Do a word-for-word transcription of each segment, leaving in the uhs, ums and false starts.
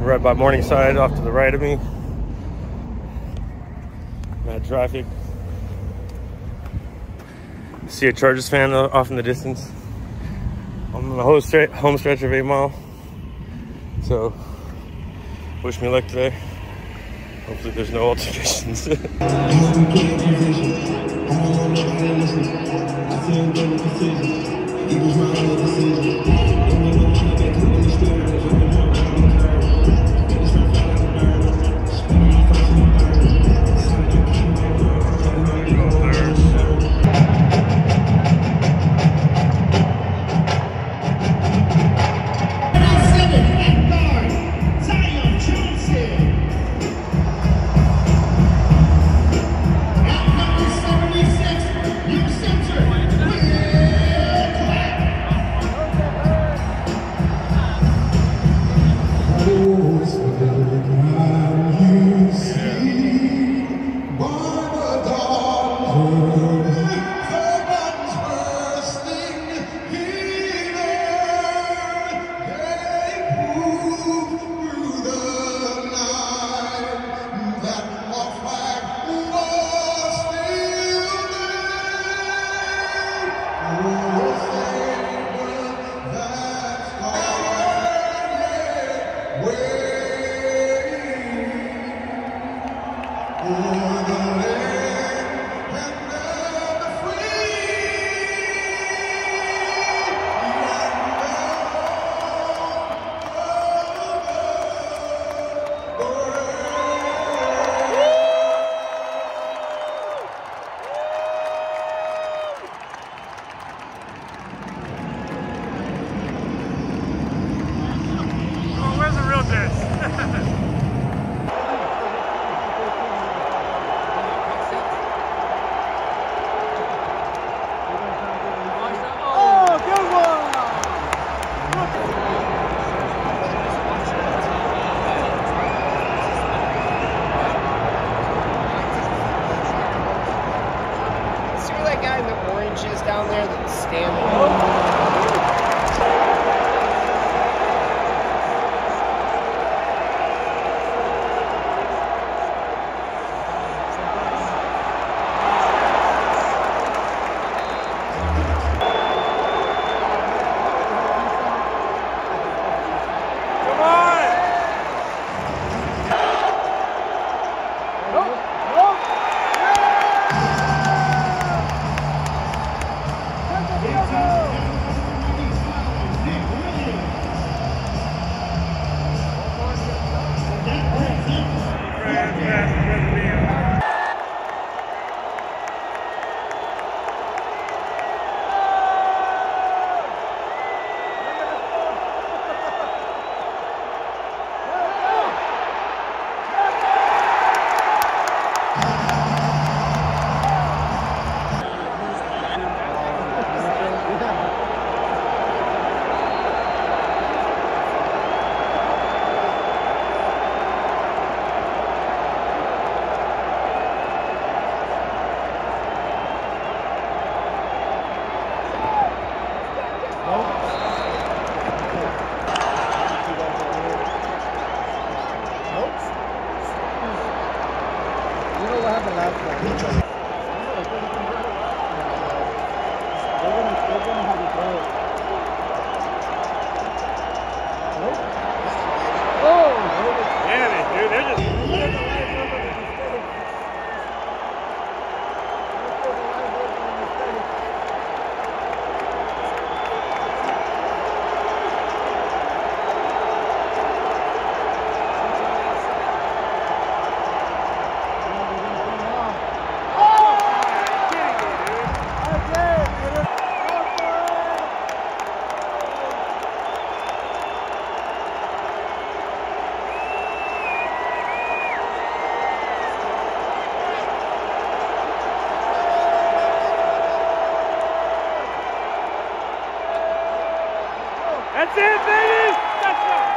right by Morningside, off to the right of me. Mad traffic. See a Chargers fan off in the distance. I'm on the home stretch, home stretch of eight mile. So, wish me luck today. Hopefully there's no altercations. Down there that's standing. That's it, baby! Touchdown!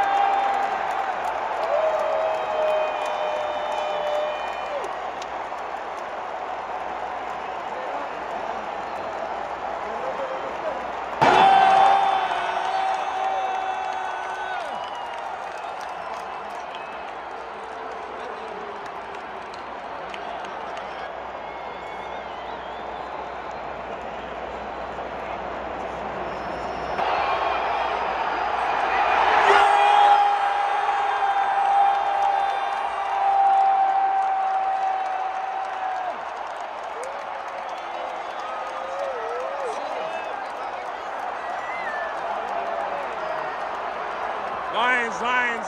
Lions, Lions.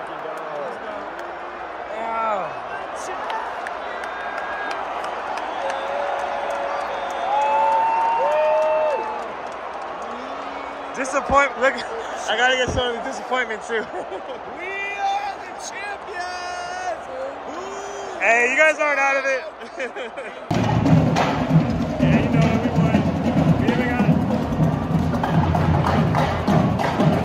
Yeah. Disappoint. Look, I gotta get some of the disappointment too. We are the champions! Hey, you guys aren't out of it.